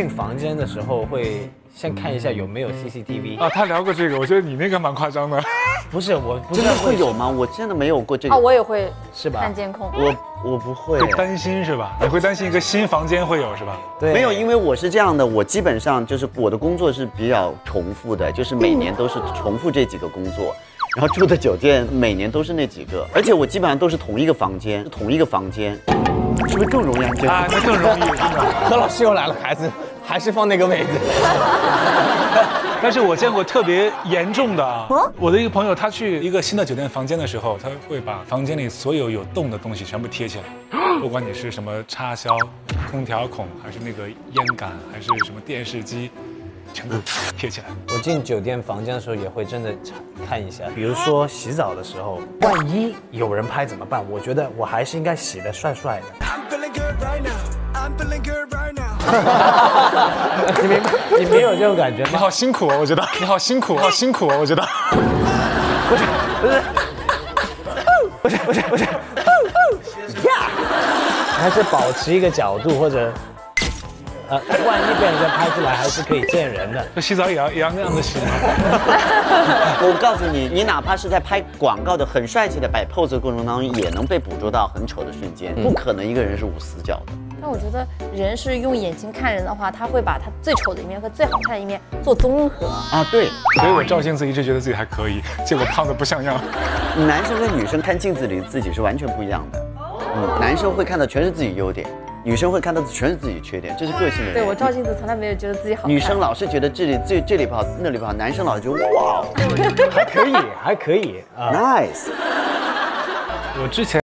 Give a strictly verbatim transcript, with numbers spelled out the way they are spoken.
进房间的时候会先看一下有没有 C C T V 啊。他聊过这个，我觉得你那个蛮夸张的。 不是，我不真的会有吗？我真的没有过这个。 啊，我也会是吧？ 看监控。 我我不会。 会担心是吧？你会担心一个新房间会有是吧？ 对， 没有，因为我是这样的，我基本上就是我的工作是比较重复的，就是每年都是重复这几个工作。然后住的酒店每年都是那几个，而且我基本上都是同一个房间，同一个房间，是不是更容易安监控？ 啊，那更容易，真的。 何老师又来了，孩子还是放那个位置。 但是我见过特别严重的啊，我的一个朋友，他去一个新的酒店房间的时候，他会把房间里所有有洞的东西全部贴起来，不管你是什么插销、空调孔，还是那个烟杆，还是什么电视机。全部贴起来。 我进酒店房间的时候也会真的看一下，比如说洗澡的时候，万一有人拍怎么办？我觉得我还是应该洗得帅帅的。你没你没有这种感觉吗？ 你好辛苦啊，我觉得你好辛苦，好辛苦啊，我觉得。 不是不是不是不是不是，呀，还是保持一个角度或者。呃，万一被人家拍出来，还是可以见人的。 这洗澡也要也要那样的洗吗？ 我告诉你，你哪怕是在拍广告的很帅气的摆 pose 的过程当中，也能被捕捉到很丑的瞬间。不可能一个人是无死角的。 但我觉得人是用眼睛看人的话，他会把他最丑的一面和最好看的一面做综合啊。对， 所以我照镜子一直觉得自己还可以，结果胖得不像样。 男生跟女生看镜子里的自己是完全不一样的。嗯，男生会看到全是自己优点。女生会看到的全是自己缺点，这是个性的人。 对，我照镜子从来没有觉得自己好看。 女生老是觉得这里这这里不好，那里不好，男生老是觉得哇， 还可以，还可以啊 ，nice。 我之前。